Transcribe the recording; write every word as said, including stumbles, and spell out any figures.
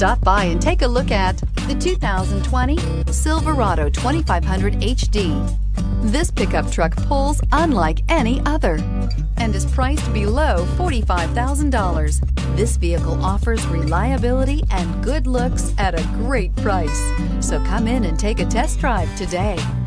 Stop by and take a look at the two thousand twenty Silverado twenty-five hundred H D. This pickup truck pulls unlike any other and is priced below forty-five thousand dollars. This vehicle offers reliability and good looks at a great price. So come in and take a test drive today.